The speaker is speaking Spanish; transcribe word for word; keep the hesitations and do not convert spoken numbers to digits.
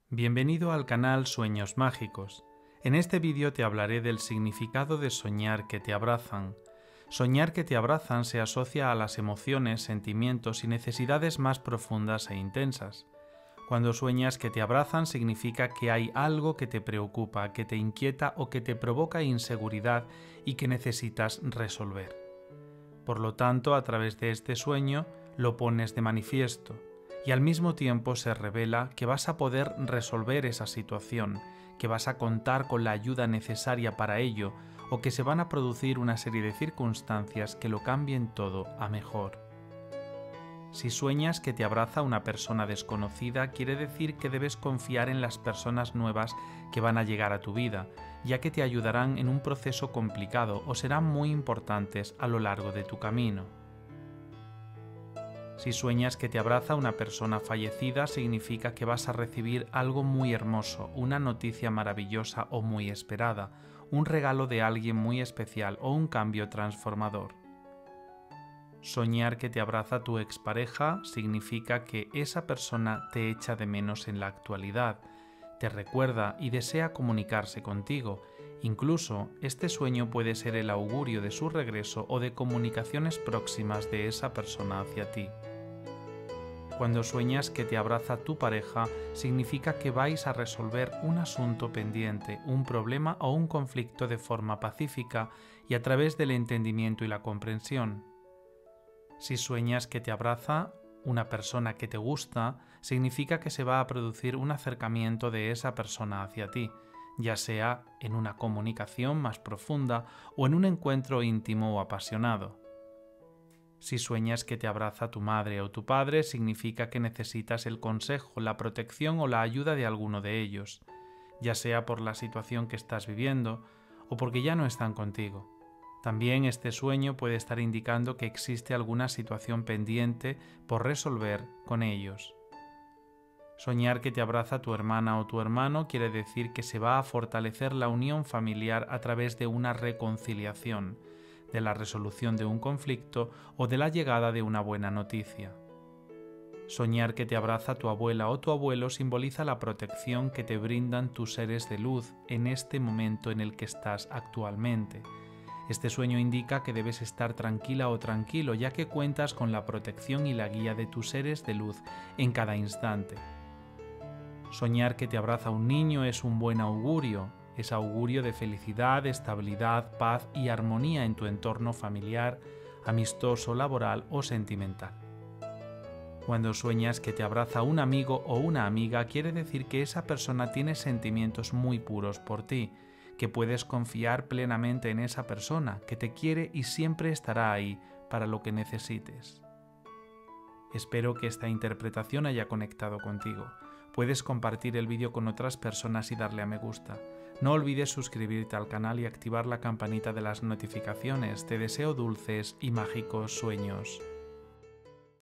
Bienvenido al canal Sueños Mágicos. En este vídeo te hablaré del significado de soñar que te abrazan. Soñar que te abrazan se asocia a las emociones, sentimientos y necesidades más profundas e intensas. Cuando sueñas que te abrazan significa que hay algo que te preocupa, que te inquieta o que te provoca inseguridad y que necesitas resolver. Por lo tanto, a través de este sueño lo pones de manifiesto. Y al mismo tiempo se revela que vas a poder resolver esa situación, que vas a contar con la ayuda necesaria para ello o que se van a producir una serie de circunstancias que lo cambien todo a mejor. Si sueñas que te abraza una persona desconocida, quiere decir que debes confiar en las personas nuevas que van a llegar a tu vida, ya que te ayudarán en un proceso complicado o serán muy importantes a lo largo de tu camino. Si sueñas que te abraza una persona fallecida, significa que vas a recibir algo muy hermoso, una noticia maravillosa o muy esperada, un regalo de alguien muy especial o un cambio transformador. Soñar que te abraza tu expareja significa que esa persona te echa de menos en la actualidad, te recuerda y desea comunicarse contigo. Incluso este sueño puede ser el augurio de su regreso o de comunicaciones próximas de esa persona hacia ti. Cuando sueñas que te abraza tu pareja, significa que vais a resolver un asunto pendiente, un problema o un conflicto de forma pacífica y a través del entendimiento y la comprensión. Si sueñas que te abraza una persona que te gusta, significa que se va a producir un acercamiento de esa persona hacia ti, ya sea en una comunicación más profunda o en un encuentro íntimo o apasionado. Si sueñas que te abraza tu madre o tu padre, significa que necesitas el consejo, la protección o la ayuda de alguno de ellos, ya sea por la situación que estás viviendo o porque ya no están contigo. También este sueño puede estar indicando que existe alguna situación pendiente por resolver con ellos. Soñar que te abraza tu hermana o tu hermano quiere decir que se va a fortalecer la unión familiar a través de una reconciliación, de la resolución de un conflicto o de la llegada de una buena noticia. Soñar que te abraza tu abuela o tu abuelo simboliza la protección que te brindan tus seres de luz en este momento en el que estás actualmente. Este sueño indica que debes estar tranquila o tranquilo, ya que cuentas con la protección y la guía de tus seres de luz en cada instante. Soñar que te abraza un niño es un buen augurio. Es augurio de felicidad, estabilidad, paz y armonía en tu entorno familiar, amistoso, laboral o sentimental. Cuando sueñas que te abraza un amigo o una amiga, quiere decir que esa persona tiene sentimientos muy puros por ti, que puedes confiar plenamente en esa persona, que te quiere y siempre estará ahí para lo que necesites. Espero que esta interpretación haya conectado contigo. Puedes compartir el vídeo con otras personas y darle a me gusta. No olvides suscribirte al canal y activar la campanita de las notificaciones. Te deseo dulces y mágicos sueños.